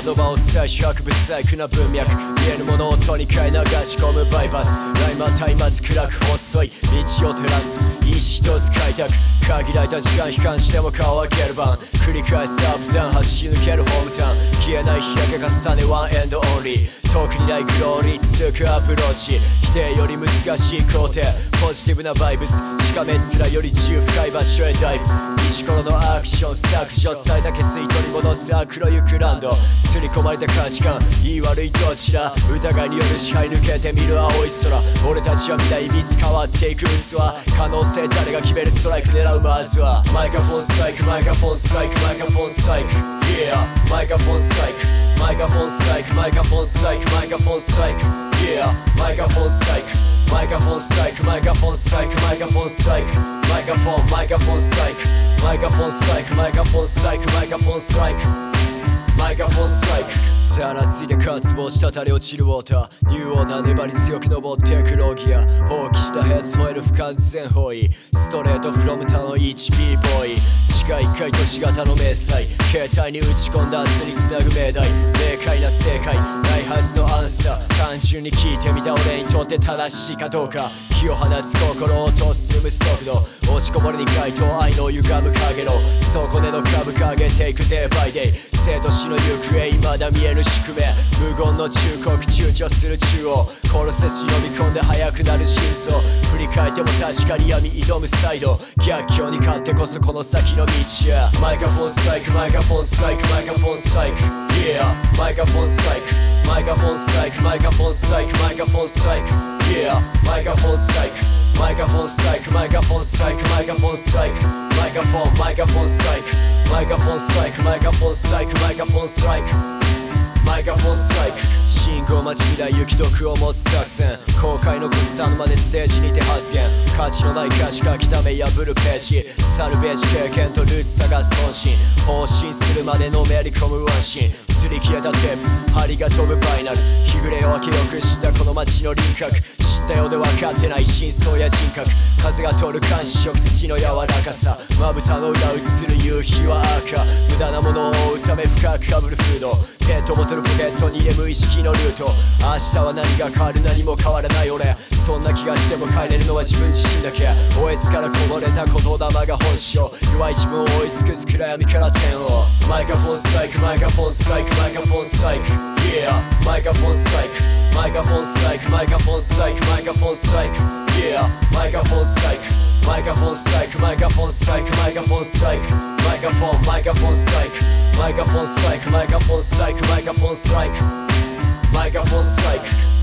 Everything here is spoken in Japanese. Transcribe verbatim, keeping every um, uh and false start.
言葉を採取博物細工な文脈見えぬものをとにかい流し込むバイパスライマー松明暗く細い道を照らす意一つ開拓限られた時間悲観しても顔を開ける番繰り返すアップダウン走り抜けるホームタウン消えない日焼け重ねワンエンドオンリー遠くにないグローリー続くアプローチ否定より難しい工程ポジティブなバイブスしかめっ面より自由深い場所へダイブ石ころのアクション削除された決意取り戻す悪路ゆくランド刷り込まれた価値観いい悪いどちら疑いによる支配抜けて見る青い空俺たちは未来いつ変わっていく器可能性誰が決めるストライク狙うまずはマイクロフォンストライクマイクロフォンストライクマイクロフォンストライク Yeah マイクロフォンストライクマイクロフォンストライクマイクロフォンストライクマイクロフォンストライク Yeah マイクロフォンストライクマイクロフォンストライクマイクロフォンストライクマイクロフォンストライクマイクロフォンマイクロフォンストライクマイクロフォンストライクマイクロフォンストライクマイクロフォンストライクマイクロフォンストライクざらついて渇望した垂れ落ちるウォーターニューオーダー粘り強く登ってくロギア放棄したヘッズ吠える不完全包囲ストレートフロム他の エイチビー ボーイ地下いっかい都市型の明細携帯に打ち込んだ明日につなぐ命題明快な正解ないはずのアンサー単純に聞いてみた俺にとって正しいかどうか火を放つ心をと進む速度落ちこぼれに回答愛の歪む影の底根の株価上げていくデーバイデイ生と死の行方未だ見えぬ宿命無言の忠告躊躇する中央殺せ忍び込んで速くなる真相振り返っても確かに闇挑むサイド逆境に勝ってこそこの先の道やマイクロフォンストライクマイクロフォンストライクマイクロフォンストライク Yeah マイクロフォンストライクマイクロフォンストライクマイクロフォンストライクマイクロフォンストライク Yeah マイクロフォンストライクマイクロフォンストライクマイクロフォンストライクマイクロフォンストライクマイクロフォンマイクロフォンストライクマイクロフォンストライクマイクロフォンストライクマイクロフォンストライクマイクロフォンストライク信号待ち未来雪毒を持つ作戦後悔のくっさぬまでステージにて発言価値のない歌詞書きため破るページサルベージ経験とルーツ探す本心放心するまでのめり込むワンシーン擦り消えたテープ針が飛ぶバイナル日暮れを明るくしたこの街の輪郭知ったようで分かってない真相や人格風が通る監視色土の柔らかさまぶたの裏映る夕日は赤無駄なものを追うため深くかぶるフードペットボトルポケットに入れ無意識のルート明日は何が変わる何も変わらない俺そんな気がしても変えれるのは自分自身だけおえつからこぼれた言霊が本性弱い自分を追い尽くす暗闇から天をマイクロフォンストライクマイクロフォンストライクマイクロフォンストライク Yeah マイクロフォンストライクマイクロフォンストライクマイクロフォンストライクマイクロフォンストライク Yeah マイクロフォンストライクマイクロフォンストライクマイクロフォンストライクマイクロフォンストライクマイクロフォンマイクロフォンストライクマイクロフォンストライクマイクロフォンストライクマイクロフォンストライクマイクロフォンストライク